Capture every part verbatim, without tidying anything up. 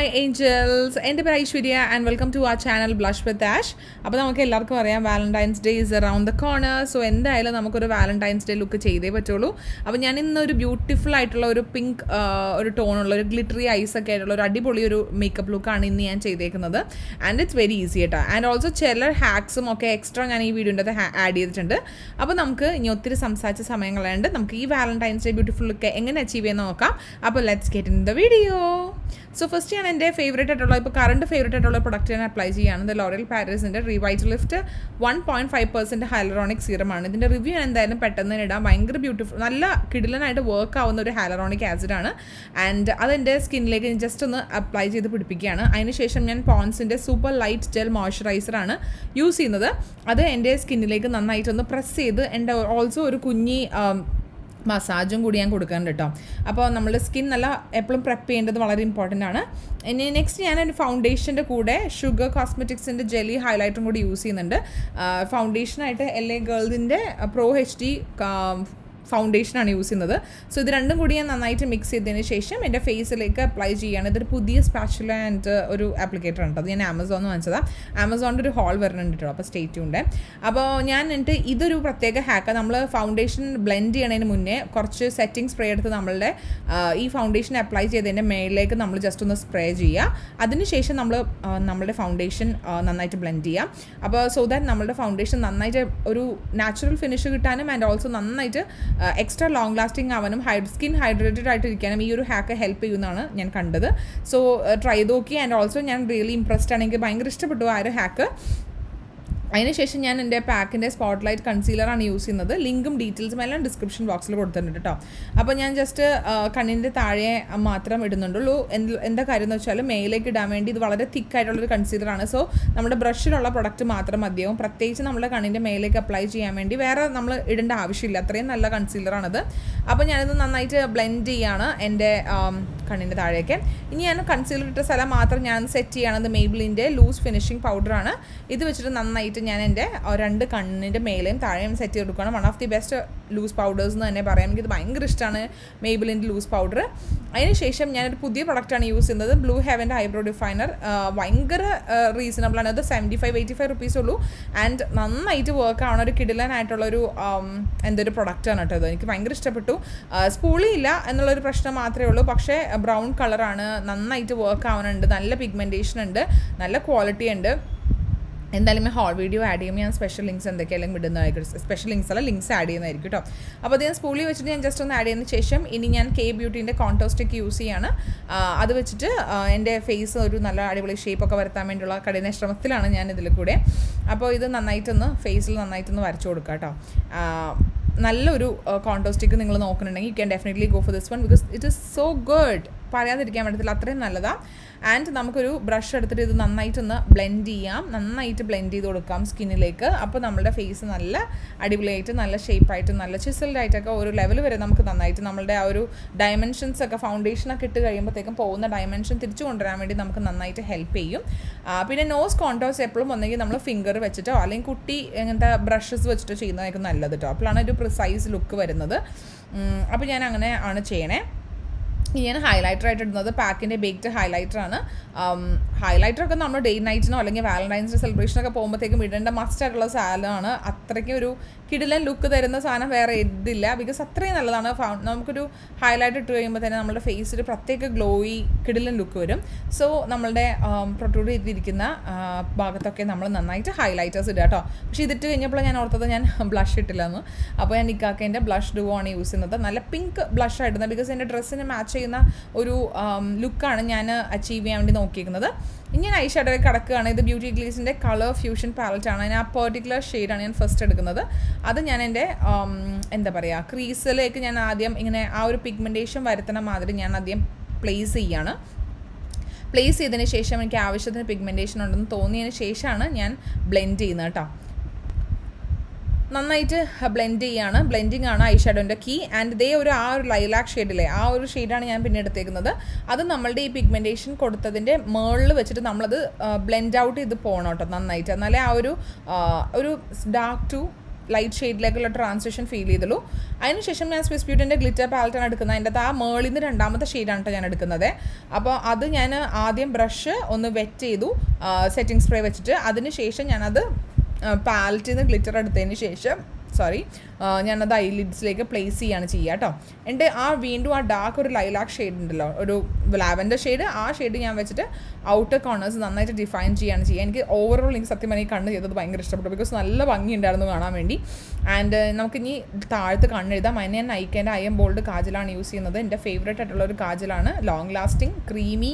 angels, എൻ്റെ പേര് Aishwarya and welcome to our channel Blush with Ash. അപ്പോൾ നമുക്ക് എല്ലാവർക്കും അറിയാം Valentines Day is around the corner. So എന്തായാലും നമുക്കൊരു Valentines Day ലുക്ക് ചെയ്തേ പറ്റുള്ളൂ. അപ്പോൾ ഞാൻ ഇന്നൊരു ബ്യൂട്ടിഫുൾ ആയിട്ടുള്ള ഒരു പിങ്ക് ഒരു ടോണുള്ള ഒരു ഗ്ലിറ്ററി ഐസ് ഒക്കെ ആയിട്ടുള്ള ഒരു അടിപൊളി ഒരു മേക്കപ്പ് ലുക്കാണ് ഇന്ന് ഞാൻ ചെയ്തേക്കുന്നത്. ആൻഡ് ഇറ്റ്സ് വെരി ഈസി കേട്ടോ. ആൻഡ് ഓൾസോ ചില ഹാക്സും ഒക്കെ എക്സ്ട്രാ ഞാൻ ഈ വീഡിയോൻ്റെ അത് ആഡ് ചെയ്തിട്ടുണ്ട്. അപ്പോൾ നമുക്ക് ഇനി ഒത്തിരി സംസാരിച്ച സമയങ്ങളുണ്ട്. നമുക്ക് ഈ Valentines Day ബ്യൂട്ടിഫുൾ ലുക്ക് എങ്ങനെ അച്ചീവ് ചെയ്യുന്ന നോക്കാം. അപ്പോൾ let's get in the video. So first ഞാൻ എൻ്റെ ഫേവറേറ്റ് ആയിട്ടുള്ള ഇപ്പോൾ കറണ്ട് ഫേവറേറ്റ് ആയിട്ടുള്ള പ്രൊഡക്റ്റ് ഞാൻ അപ്ലൈ ചെയ്യുകയാണ്. ഇത് ലോറിയൽ പാരീസിൻ്റെ Revitalift one point five percent hyaluronic സീറമാണ്. ഇതിൻ്റെ റിവ്യൂ ഞാൻ എന്തായാലും പെട്ടെന്ന് തന്നെ ഇടാം. ഭയങ്കര ബ്യൂട്ടിഫുൾ, നല്ല കിടിലനായിട്ട് വർക്ക് ആവുന്ന ഒരു ഹൈലറോണിക് ആസിഡാണ്. ആൻഡ് അതെൻ്റെ സ്കിന്നിലേക്ക് ജസ്റ്റ് ഒന്ന് അപ്ലൈ ചെയ്ത് പിടിപ്പിക്കുകയാണ്. അതിനുശേഷം ഞാൻ പോൺസിൻ്റെ സൂപ്പർ ലൈറ്റ് ജെൽ മോയ്സ്ചറൈസറാണ് യൂസ് ചെയ്യുന്നത്. അത് എൻ്റെ സ്കിന്നിലേക്ക് നന്നായിട്ടൊന്ന് പ്രസ് ചെയ്ത് എൻ്റെ ഓൾസോ ഒരു കുഞ്ഞി മസാജും കൂടി ഞാൻ കൊടുക്കുന്നുണ്ട് കേട്ടോ. അപ്പോൾ നമ്മുടെ സ്കിൻ നല്ല എപ്പോഴും പ്രെപ്പ് ചെയ്യേണ്ടത് വളരെ ഇമ്പോർട്ടൻ്റ് ആണ്. ഇനി നെക്സ്റ്റ് ഞാൻ ഒരു ഫൗണ്ടേഷൻ്റെ കൂടെ ഷുഗർ കോസ്മെറ്റിക്സിൻ്റെ ജെല്ലി ഹൈലൈറ്ററും കൂടി യൂസ് ചെയ്യുന്നുണ്ട്. ഫൗണ്ടേഷനായിട്ട് എൽ എ ഗേൾസിൻ്റെ പ്രോ എച്ച് ഡി ഫൗണ്ടേഷനാണ് യൂസ് ചെയ്യുന്നത്. സോ ഇത് രണ്ടും കൂടി ഞാൻ നന്നായിട്ട് മിക്സ് ചെയ്തതിന് ശേഷം എൻ്റെ ഫേസിലേക്ക് അപ്ലൈ ചെയ്യുകയാണ്. ഇതൊരു പുതിയ സ്പാച്ചുല ആൻഡ് ഒരു ആപ്ലിക്കേറ്റർ ഉണ്ട്. അത് ഞാൻ ആമസോണിൽ വാങ്ങിച്ചതാണ്. ആമസോണിൻ്റെ ഒരു ഹോൾ വരുന്നുണ്ട് കേട്ടോ. അപ്പോൾ സ്റ്റേ ട്യൂൺഡ്. അപ്പോൾ ഞാൻ എന്നിട്ട് ഇതൊരു പ്രത്യേക ഹാക്ക്, നമ്മൾ ഫൗണ്ടേഷൻ ബ്ലെൻഡ് ചെയ്യണതിന് മുന്നേ കുറച്ച് സെറ്റിംഗ് സ്പ്രേ എടുത്ത് നമ്മളുടെ ഈ ഫൗണ്ടേഷൻ അപ്ലൈ ചെയ്തതിൻ്റെ മേളിലേക്ക് നമ്മൾ ജസ്റ്റ് ഒന്ന് സ്പ്രേ ചെയ്യുക. അതിനുശേഷം നമ്മൾ നമ്മുടെ ഫൗണ്ടേഷൻ നന്നായിട്ട് ബ്ലെൻഡ് ചെയ്യാം. അപ്പോൾ സോ ദാറ്റ് നമ്മളുടെ ഫൗണ്ടേഷൻ നന്നായിട്ട് ഒരു നാച്ചുറൽ ഫിനിഷ് കിട്ടാനും ആൻഡ് ഓൾസോ നന്നായിട്ട് എക്സ്ട്രാ ലോങ് ലാസ്റ്റിംഗ് ആവാനും ഹൈ സ്കിൻ ഹൈഡ്രേറ്റഡ് ആയിട്ട് ഇരിക്കാനും ഈ ഒരു ഹാക്ക് ഹെൽപ്പ് ചെയ്യുന്നതാണ് ഞാൻ കണ്ടത്. സോ ട്രൈ ചെയ്ത് നോക്കി. ആൻഡ് ഓൾസോ ഞാൻ റിയലി ഇംപ്രസ്ഡ് ആണ്. എനിക്ക് ഭയങ്കര ഇഷ്ടപ്പെട്ടു ആ ഒരു ഹാക്ക്. അതിനുശേഷം ഞാൻ എൻ്റെ പാക്കിൻ്റെ സ്പോട്ട് ലൈറ്റ് കൺസീലറാണ് യൂസ് ചെയ്യുന്നത്. ലിങ്കും ഡീറ്റെയിൽസും എല്ലാം ഡിസ്ക്രിപ്ഷൻ ബോക്സിൽ കൊടുത്തിട്ടുണ്ട് കേട്ടോ. അപ്പോൾ ഞാൻ ജസ്റ്റ് കണ്ണിൻ്റെ താഴെ മാത്രം ഇടുന്നുണ്ടുള്ളൂ. എന്ത് എന്താ കാര്യം എന്ന് വെച്ചാൽ മേലേക്ക് ഇടാൻ വേണ്ടി ഇത് വളരെ തിക്കായിട്ടുള്ളൊരു കൺസീലറാണ്. സോ നമ്മുടെ ബ്രഷിലുള്ള പ്രൊഡക്റ്റ് മാത്രം മതിയാവും. പ്രത്യേകിച്ച് നമ്മുടെ കണ്ണിൻ്റെ മേലേക്ക് അപ്ലൈ ചെയ്യാൻ വേണ്ടി വേറെ നമ്മൾ ഇടേണ്ട ആവശ്യമില്ല. അത്രയും നല്ല കൺസീലറാണത്. അപ്പോൾ ഞാനിത് നന്നായിട്ട് ബ്ലെൻഡ് ചെയ്യാണ് എൻ്റെ കണ്ണിൻ്റെ താഴേക്ക്. ഇനി ഞാൻ കൺസീലർ ഇട്ട സ്ഥലം മാത്രം ഞാൻ സെറ്റ് ചെയ്യുകയാണത് മെയ്ബിളിൻ്റെ ലൂസ് ഫിനിഷിംഗ് പൗഡറാണ്. ഇത് വെച്ചിട്ട് നന്നായിട്ട് ഞാൻ എൻ്റെ രണ്ട് കണ്ണിൻ്റെ മേലെയും താഴെയും സെറ്റ് ചെയ്ത് കൊടുക്കുകയാണ്. One of the best loose powders എന്ന് തന്നെ പറയാം. എനിക്കിത് ഭയങ്കര ഇഷ്ടമാണ് മെയ്ബിളിൻ്റെ ലൂസ് പൗഡർ. അതിനുശേഷം ഞാനൊരു പുതിയ പ്രൊഡക്റ്റാണ് യൂസ് ചെയ്യുന്നത്. ബ്ലൂ ഹെവൻ്റെ ഐബ്രോ ഡിഫൈനർ. ഭയങ്കര റീസണബിൾ ആണ്. അത് seventy five eighty five rupees ഉള്ളൂ. ആൻഡ് നന്നായിട്ട് വർക്ക് ആവണ ഒരു കിടിലനായിട്ടുള്ളൊരു എന്തൊരു പ്രൊഡക്റ്റാണ് കേട്ടോ. ഇത് എനിക്ക് ഭയങ്കര ഇഷ്ടപ്പെട്ടു. സ്പൂളി ഇല്ല എന്നുള്ളൊരു പ്രശ്നം മാത്രമേ ഉള്ളൂ. പക്ഷേ ബ്രൗൺ കളറാണ്, നന്നായിട്ട് വർക്ക് ആവുന്നുണ്ട്, നല്ല പിഗ്മെൻറ്റേഷൻ ഉണ്ട്, നല്ല ക്വാളിറ്റി ഉണ്ട്. എന്തായാലും ഞാൻ ഹോൾ വീഡിയോ ആഡ് ചെയ്യുമ്പോൾ ഞാൻ സ്പെഷ്യൽ ലിങ്ക്സ് എന്തൊക്കെയായാലും വിടുന്നതായിരിക്കും. സ്പെഷ്യൽ ലിങ്ക്സ് അല്ല, ലിങ്ക്സ് ആഡ് ചെയ്യുന്നതായിരിക്കും കേട്ടോ. അപ്പോൾ അത് ഞാൻ സ്പൂളി വെച്ചിട്ട് ഞാൻ ജസ്റ്റ് ഒന്ന് ആഡ് ചെയ്തതിന് ശേഷം ഇനി ഞാൻ കെ ബ്യൂട്ടീൻ്റെ കോൺടോർ സ്റ്റിക്ക് യൂസ് ചെയ്യാണ്. അത് വെച്ചിട്ട് എൻ്റെ ഫേസ് ഒരു നല്ല അടിപൊളി ഷേപ്പൊക്കെ വരുത്താൻ വേണ്ടിയുള്ള കഠിന ശ്രമത്തിലാണ് ഞാൻ ഇതിൽ കൂടെ. അപ്പോൾ ഇത് നന്നായിട്ടൊന്ന് ഫേസിൽ നന്നായിട്ടൊന്ന് വരച്ചു കൊടുക്കുക കേട്ടോ. നല്ലൊരു കോൺടോർ സ്റ്റിക്ക് നിങ്ങൾ നോക്കുന്നുണ്ടെങ്കിൽ you can definitely go for this one because it is so good. പറയാതിരിക്കാൻ പറ്റത്തില്ല, അത്രയും നല്ലതാണ്. ആൻഡ് നമുക്കൊരു ബ്രഷ് എടുത്തിട്ട് ഇത് നന്നായിട്ടൊന്ന് ബ്ലെൻഡ് ചെയ്യാം. നന്നായിട്ട് ബ്ലെൻഡ് ചെയ്ത് കൊടുക്കാം സ്കിന്നിലേക്ക്. അപ്പോൾ നമ്മുടെ ഫേസ് നല്ല അടിപൊളിയായിട്ട് നല്ല ഷേപ്പായിട്ട് നല്ല ചിസൽഡ് ആയിട്ടൊക്കെ ഒരു ലെവൽ വരെ നമുക്ക് നന്നായിട്ട് നമ്മളുടെ ആ ഒരു ഡയമെൻഷൻസ് ഒക്കെ ഫൗണ്ടേഷനൊക്കെ ഇട്ട് കഴിയുമ്പോഴത്തേക്കും പോകുന്ന ഡയമെൻഷൻ തിരിച്ചു കൊണ്ടുവരാൻ വേണ്ടി നമുക്ക് നന്നായിട്ട് ഹെൽപ്പ് ചെയ്യും. പിന്നെ നോസ് കോൺടോർസ് എപ്പോഴും ഒന്നെങ്കിൽ നമ്മൾ ഫിംഗർ വെച്ചിട്ടോ അല്ലെങ്കിൽ കുട്ടി ഇങ്ങനത്തെ ബ്രഷസ് വെച്ചിട്ടോ ചെയ്യുന്നതായിരിക്കും നല്ലത് കേട്ടോ. അപ്പോഴാണ് ഒരു പ്രിസൈസ് ലുക്ക് വരുന്നത്. അപ്പോൾ ഞാൻ അങ്ങനെ ആണ് ചെയ്യണേ. ഇനി ഞാൻ ഹൈലൈറ്ററായിട്ട് ഇടുന്നത് പാക്കിൻ്റെ ബേക്ക്ഡ് ഹൈലൈറ്ററാണ്. ഹൈലൈറ്ററൊക്കെ നമ്മൾ ഡേ നൈറ്റിനോ അല്ലെങ്കിൽ വാലന്റൈൻസ് ഡേ സെലിബ്രേഷനൊക്കെ പോകുമ്പോഴത്തേക്കും ഇടേണ്ട മസ്റ്റ് ആയിട്ടുള്ള സാധനമാണ്. അത്രയ്ക്കും ഒരു കിടിലൻ ലുക്ക് തരുന്ന സാധനം വേറെ ഇതില്ല. ബിക്കോസ് അത്രയും നല്ലതാണ്. നമുക്കൊരു ഹൈലൈറ്റ് ഇട്ട് കഴിയുമ്പോൾ തന്നെ നമ്മുടെ ഫേസിൽ പ്രത്യേക ഗ്ലോയി കിടിലൻ ലുക്ക് വരും. സോ നമ്മളുടെ പ്രൊട്രൂഡ് ചെയ്തിരിക്കുന്ന ഭാഗത്തൊക്കെ നമ്മൾ നന്നായിട്ട് ഹൈലൈറ്റേഴ്സ് ഇടുക കേട്ടോ. പക്ഷേ ഇതിട്ട് കഴിഞ്ഞപ്പോൾ ഞാൻ ഓർത്തത് ഞാൻ ബ്ലഷ് ഇട്ടില്ലെന്ന്. അപ്പോൾ ഞാൻ നിക്കാക്കേൻ്റെ ബ്ലഷ് ഡുവോ ആണ് യൂസ് ചെയ്യുന്നത്. നല്ല പിങ്ക് ബ്ലഷ് ആയിടുന്നത്. ബിക്കോസ് എൻ്റെ ഡ്രസ്സിന് മാച്ച് ചെയ്യുന്ന ഒരു ലുക്കാണ് ഞാൻ അച്ചീവ് ചെയ്യാൻ വേണ്ടി നോക്കിയിരിക്കുന്നത്. ഇനി ഞാൻ ഐ ഷാഡോയിൽ കിടക്കുകയാണ്. ഇത് ബ്യൂട്ടി ഗ്ലീസിൻ്റെ കളർ ഫ്യൂഷൻ പാലറ്റാണ്. ഞാൻ ആ പെർട്ടിക്കുലർ ഷെയ്ഡാണ് ഞാൻ ഫസ്റ്റ് എടുക്കുന്നത്. അത് ഞാൻ എൻ്റെ എന്താ പറയുക ക്രീസിലേക്ക് ഞാൻ ആദ്യം ഇങ്ങനെ ആ ഒരു പിഗ്മെൻറ്റേഷൻ വരുത്തണ മാതിരി ഞാൻ ആദ്യം പ്ലേസ് ചെയ്യാണ്. പ്ലേസ് ചെയ്തതിന് ശേഷം എനിക്ക് ആവശ്യത്തിന് പിഗ്മെൻറ്റേഷൻ ഉണ്ടെന്ന് തോന്നിയതിന് ശേഷമാണ് ഞാൻ ബ്ലെൻഡ് ചെയ്യുന്നത് കേട്ടോ. നന്നായിട്ട് ബ്ലെൻഡ് ചെയ്യാണ്. ബ്ലെൻഡിങ് ആണ് ഐ ഷാഡോൻ്റെ കീ. ആൻഡ് ഇതേ ഒരു ആ ഒരു ലൈലാക്ക് ഷെയ്ഡിലെ ആ ഒരു ഷെയ്ഡാണ് ഞാൻ പിന്നെ എടുത്തേക്കുന്നത്. അത് നമ്മളുടെ ഈ പിഗ്മെൻറ്റേഷൻ കൊടുത്തതിൻ്റെ മേളിൽ വെച്ചിട്ട് നമ്മളത് ബ്ലെൻഡ് ഔട്ട് ചെയ്ത് പോകണം കേട്ടോ നന്നായിട്ട്. എന്നാലേ ആ ഒരു ഒരു ഡാർക്ക് ടു ലൈറ്റ് ഷെയ്ഡിലേക്കുള്ള ട്രാൻസിഷൻ ഫീൽ ചെയ്തുള്ളൂ. അതിനുശേഷം ഞാൻ സ്വിസ് ബ്യൂട്ടിൻ്റെ ഗ്ലിറ്റർ പാലറ്റാണ് എടുക്കുന്നത്. അതിൻ്റെ അകത്ത് ആ മേളിൽ നിന്ന് രണ്ടാമത്തെ ഷെയ്ഡാണ് കേട്ടോ ഞാൻ എടുക്കുന്നത്. അപ്പോൾ അത് ഞാൻ ആദ്യം ബ്രഷ് ഒന്ന് വെറ്റ് ചെയ്തു സെറ്റിംഗ് സ്പ്രേ വെച്ചിട്ട്. അതിന് ശേഷം ഞാനത് പാലറ്റിൽ നിന്ന് ഗ്ലിറ്റർ എടുത്തതിന് ശേഷം സോറി ഞാനത് ഐലിഡ്സിലേക്ക് പ്ലേസ് ചെയ്യാണ് ചെയ്യുക കേട്ടോ. എൻ്റെ ആ വീണ്ടും ആ ഡാർക്ക് ഒരു ലൈലാക്ക് ഷെയ്ഡ് ഉണ്ടല്ലോ, ഒരു ലാവൻഡർ ഷെയ്ഡ്, ആ ഷെയ്ഡ് ഞാൻ വെച്ചിട്ട് ഔട്ടർ കോർണേഴ്സ് നന്നായിട്ട് ഡിഫൈൻ ചെയ്യാണ് ചെയ്യുക. എനിക്ക് ഓവറോൾ എനിക്ക് സത്യം പറഞ്ഞാൽ ഈ കണ്ണ് ചെയ്തത് ഭയങ്കര ഇഷ്ടപ്പെട്ടു. ബിക്കോസ് നല്ല ഭംഗിയുണ്ടായിരുന്നു കാണാൻ വേണ്ടി. ആൻഡ് നമുക്കിനി താഴത്ത് കണ്ണെഴുതാം. അതിന് ഞാൻ നൈക്കേൻ്റെ അയം ബോൾഡ് കാജലാണ് യൂസ് ചെയ്യുന്നത്. എൻ്റെ ഫേവറേറ്റ് ആയിട്ടുള്ള ഒരു കാജലാണ്. ലോങ് ലാസ്റ്റിംഗ് ക്രീമി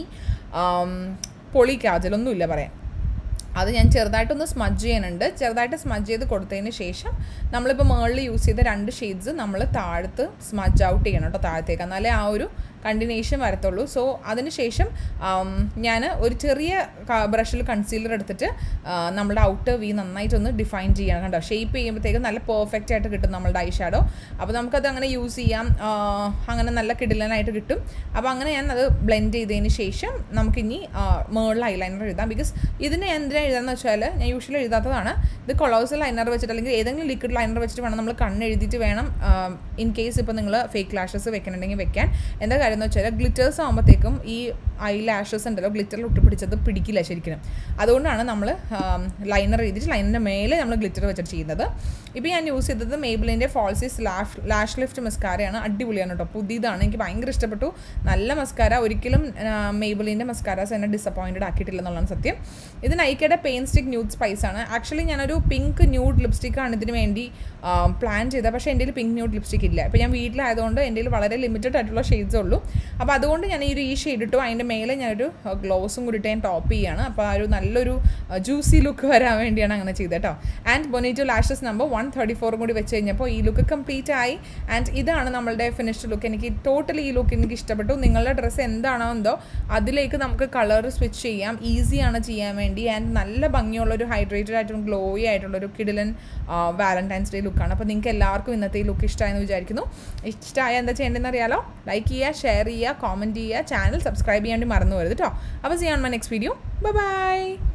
പൊളി കാജലൊന്നുമില്ല പറയാൻ. അത് ഞാൻ ചെറുതായിട്ടൊന്ന് സ്മജ് ചെയ്യാനുണ്ട്. ചെറുതായിട്ട് സ്മജ് ചെയ്ത് കൊടുത്തതിന് ശേഷം നമ്മളിപ്പോൾ മുകളിൽ യൂസ് ചെയ്ത രണ്ട് ഷെയ്ഡ്സ് നമ്മൾ താഴത്ത് സ്മജ് ഔട്ട് ചെയ്യണം കേട്ടോ, താഴത്തേക്ക്, എന്നാലേ ആ ഒരു കണ്ടിന്യൂഷൻ വരത്തുള്ളൂ. സോ അതിന് ശേഷം ഞാൻ ഒരു ചെറിയ ബ്രഷിൽ കൺസീലർ എടുത്തിട്ട് നമ്മുടെ ഔട്ടർ വി നന്നായിട്ടൊന്ന് ഡിഫൈൻ ചെയ്യണം കണ്ടോ. ഷേപ്പ് ചെയ്യുമ്പോഴത്തേക്ക് നല്ല പെർഫെക്റ്റ് ആയിട്ട് കിട്ടും നമ്മളുടെ ഐ ഷാഡോ. അപ്പോൾ നമുക്കത് അങ്ങനെ യൂസ് ചെയ്യാം, അങ്ങനെ നല്ല കിടിലനായിട്ട് കിട്ടും. അപ്പോൾ അങ്ങനെ ഞാൻ അത് ബ്ലെൻഡ് ചെയ്തതിന് ശേഷം നമുക്കിനി മേളിൽ ഐലൈനർ എഴുതാം. ബിക്കോസ് ഇതിന് ഞാൻ എന്തിനാണ് എഴുതാന്ന് വെച്ചാൽ ഞാൻ യൂഷ്വലി എഴുതാത്തതാണ്. ഇത് കൊളോസൽ ലൈനർ വെച്ചിട്ട് അല്ലെങ്കിൽ ഏതെങ്കിലും ലിക്വിഡ് ലൈനർ വെച്ചിട്ട് വേണം നമ്മൾ കണ്ണ് എഴുതിയിട്ട് വേണം ഇൻ കേസ് ഇപ്പോൾ നിങ്ങൾ ഫേക്ക് ലാഷസ് വെക്കണമെങ്കിൽ വെക്കാൻ. എന്താ കാര്യം എന്ന് വെച്ചാൽ ഗ്ലിറ്റേഴ്സ് ആകുമ്പോഴത്തേക്കും ഈ ഐ ലാഷസ് ഉണ്ടല്ലോ ഗ്ലിറ്ററിൽ ഒട്ടിപ്പിടിച്ചത് പിടിക്കില്ല ശരിക്കും. അതുകൊണ്ടാണ് നമ്മൾ ലൈനർ എഴുതിയിട്ട് ലൈനറിൻ്റെ മേലെ നമ്മൾ ഗ്ലിറ്റർ വെച്ചിട്ട് ചെയ്യുന്നത്. ഇപ്പോൾ ഞാൻ യൂസ് ചെയ്തത് മേബിളിൻ്റെ ഫാൾസീസ് ലാഷ് ലാഷ് ലിഫ്റ്റ് മസ്കാരയാണ്. അടിപൊളിയാണ് കേട്ടോ, പുതിയതാണ്, എനിക്ക് ഭയങ്കര ഇഷ്ടപ്പെട്ടു. നല്ല മസ്കാര. ഒരിക്കലും മേബിളിൻ്റെ മസ്കാരാസ് എന്നെ ഡിസപ്പോയിൻറ്റഡ് ആക്കിയിട്ടില്ല എന്നുള്ളതാണ് സത്യം. ഇത് നൈക്കയുടെ പെയിൻസ്റ്റിക് ന്യൂഡ് സ്പൈസ് ആണ്. ആക്ച്വലി ഞാനൊരു പിങ്ക് ന്യൂഡ് ലിപ്സ്റ്റിക്കാണ് ഇതിന് വേണ്ടി പ്ലാൻ ചെയ്തത്. പക്ഷേ എൻ്റെ കയ്യിൽ പിങ്ക് ന്യൂഡ് ലിപ്സ്റ്റിക് ഇല്ല. ഇപ്പോൾ ഞാൻ വീട്ടിലായതുകൊണ്ട് എൻ്റെ കയ്യിൽ വളരെ ലിമിറ്റഡ് ആയിട്ടുള്ള ഷെയ്ഡ്സേ ഉള്ളൂ. അപ്പോൾ അതുകൊണ്ട് ഞാൻ ഈ ഒരു ഈ ഷെയ്ഡ് ഇട്ടു. അതിൻ്റെ മേലെ ഞാനൊരു ഗ്ലോസും കൂടി ഇട്ട് ഞാൻ ടോപ്പ് ചെയ്യുകയാണ്. അപ്പോൾ ആ ഒരു നല്ലൊരു ജ്യൂസി ലുക്ക് വരാൻ വേണ്ടിയാണ് അങ്ങനെ ചെയ്തത് കേട്ടോ. And Bonito lashes number one thirty ഫോറും കൂടി വെച്ച് കഴിഞ്ഞപ്പോൾ ഈ ലുക്ക് കംപ്ലീറ്റ് ആയി. ആൻഡ് ഇതാണ് നമ്മളുടെ ഫിനിഷ്ഡ് ലുക്ക്. എനിക്ക് ടോട്ടലി ഈ ലുക്ക് എനിക്ക് ഇഷ്ടപ്പെട്ടു. നിങ്ങളുടെ ഡ്രസ്സ് എന്താണോ എന്തോ അതിലേക്ക് നമുക്ക് കളർ സ്വിച്ച് ചെയ്യാം. ഈസിയാണ് ചെയ്യാൻ വേണ്ടി. ആൻഡ് നല്ല ഭംഗിയുള്ളൊരു ഹൈഡ്രേറ്റഡ് ആയിട്ടും ഗ്ലോയി ആയിട്ടുള്ളൊരു കിടിലൻ വാലന്റൈൻസ് ഡേ ലുക്കാണ്. അപ്പോൾ നിങ്ങൾക്ക് എല്ലാവർക്കും ഇന്നത്തെ ഈ ലുക്ക് ഇഷ്ടമായെന്ന് വിചാരിക്കുന്നു. ഇഷ്ടമായ എന്താ ചെയ്യേണ്ടതെന്ന് അറിയാലോ. ലൈക്ക് ചെയ്യുക, ഷെയർ ചെയ്യുക, കോമൻറ്റ് ചെയ്യുക, ചാനൽ സബ്സ്ക്രൈബ് ചെയ്യാൻ വേണ്ടി മറന്നു വരുത് കേട്ടോ. അപ്പോൾ see you on my next video. Bye bye.